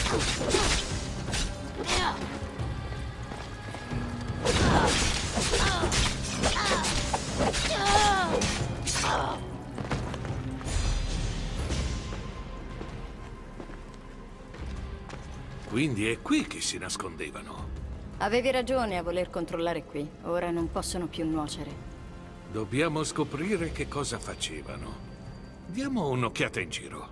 Quindi è qui che si nascondevano. Avevi ragione a voler controllare qui. Ora non possono più nuocere. Dobbiamo scoprire che cosa facevano. Diamo un'occhiata in giro.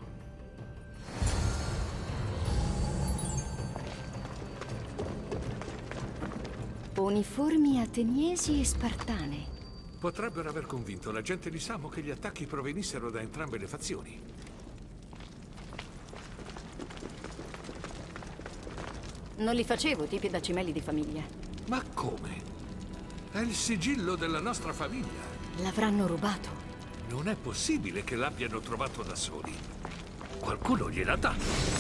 Uniformi ateniesi e spartane. Potrebbero aver convinto la gente di Samo che gli attacchi provenissero da entrambe le fazioni. Non li facevo tipi da cimelli di famiglia. Ma come? È il sigillo della nostra famiglia. L'avranno rubato. Non è possibile che l'abbiano trovato da soli. Qualcuno gliel'ha dato.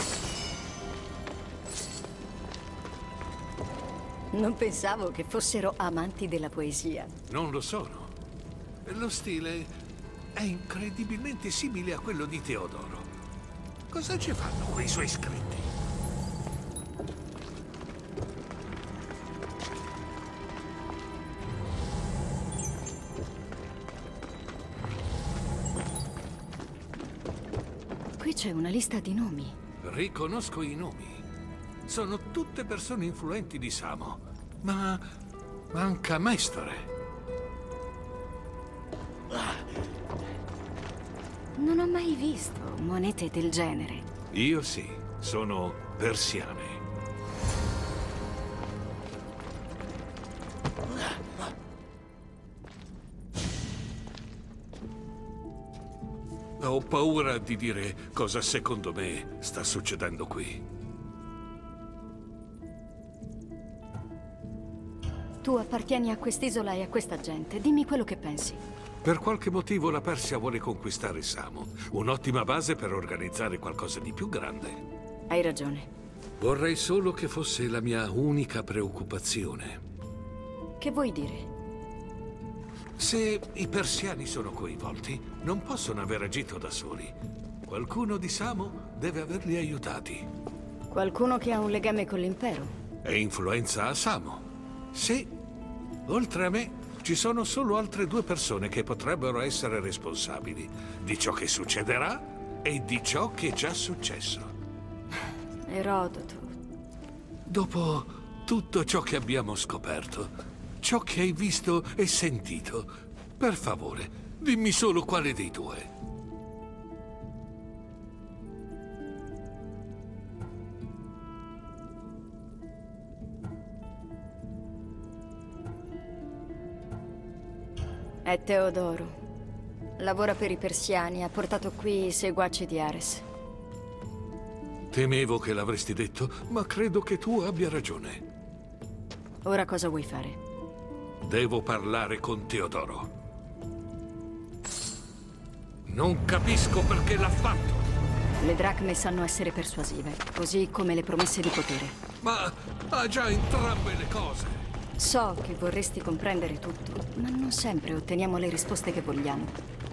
Non pensavo che fossero amanti della poesia. Non lo sono. Lo stile è incredibilmente simile a quello di Teodoro. Cosa ci fanno quei suoi scritti? Qui c'è una lista di nomi. Riconosco i nomi. Sono tutte persone influenti di Samo. Ma manca Mestore. Non ho mai visto monete del genere. Io sì, sono persiane. Ho paura di dire cosa secondo me sta succedendo qui. Tu appartieni a quest'isola e a questa gente. Dimmi quello che pensi. Per qualche motivo la Persia vuole conquistare Samo. Un'ottima base per organizzare qualcosa di più grande. Hai ragione. Vorrei solo che fosse la mia unica preoccupazione. Che vuoi dire? Se i persiani sono coinvolti, non possono aver agito da soli. Qualcuno di Samo deve averli aiutati. Qualcuno che ha un legame con l'impero? E influenza a Samo. Sì, oltre a me ci sono solo altre due persone che potrebbero essere responsabili di ciò che succederà e di ciò che è già successo. Erodoto. Dopo tutto ciò che abbiamo scoperto, ciò che hai visto e sentito, per favore, dimmi solo quale dei due. È Teodoro. Lavora per i persiani, ha portato qui i seguaci di Ares. Temevo che l'avresti detto, ma credo che tu abbia ragione. Ora cosa vuoi fare? Devo parlare con Teodoro. Non capisco perché l'ha fatto. Le dracme sanno essere persuasive, così come le promesse di potere. Ma ha già entrambe le cose. So che vorresti comprendere tutto, ma non sempre otteniamo le risposte che vogliamo.